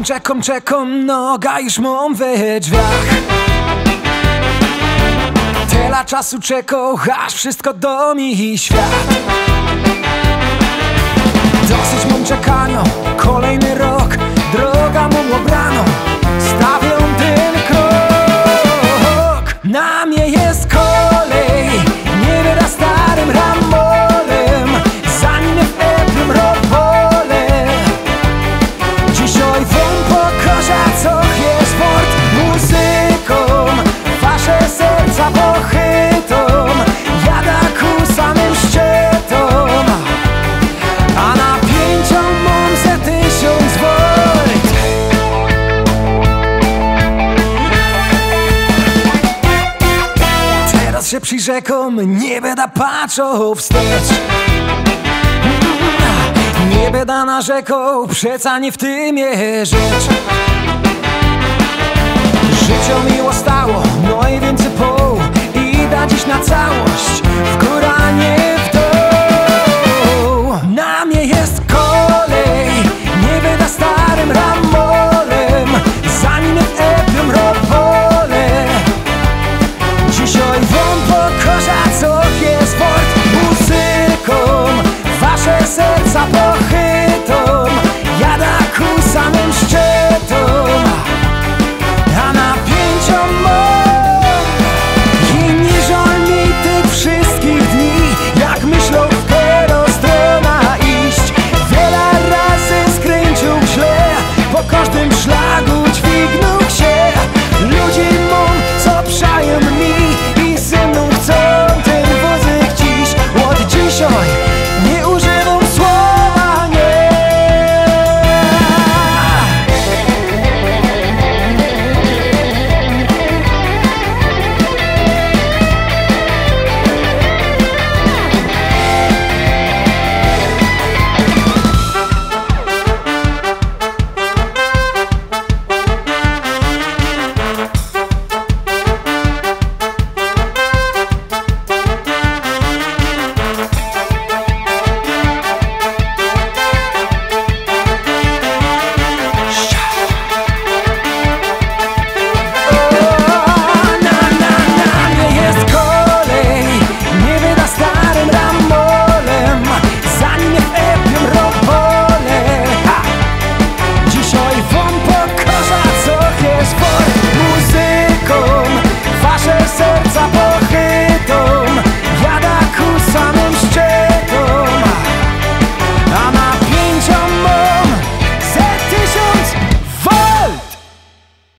Czekam, noga już mam we drzwiach. Tyle czasu czekał, aż wszystko do mi świat. Dosyć mam czekania, kolejny rok, droga mu obraną. Stawiam ten krok, na mnie jest kolej. Nie wyda starym ramolem, zanim w eplem robole. Dzisiaj wam pokażę, co jest wart muzyką. Wasze serca pochytą, jada ku samym szczytom. A napięcia mam ze 1000 volt. Teraz się przyrzekam, nie będę patrzał wstecz. Nie będę narzekał, przeca nie w tym jest rzecz. Życie miło stało, no i więcej pół. I da dziś na całość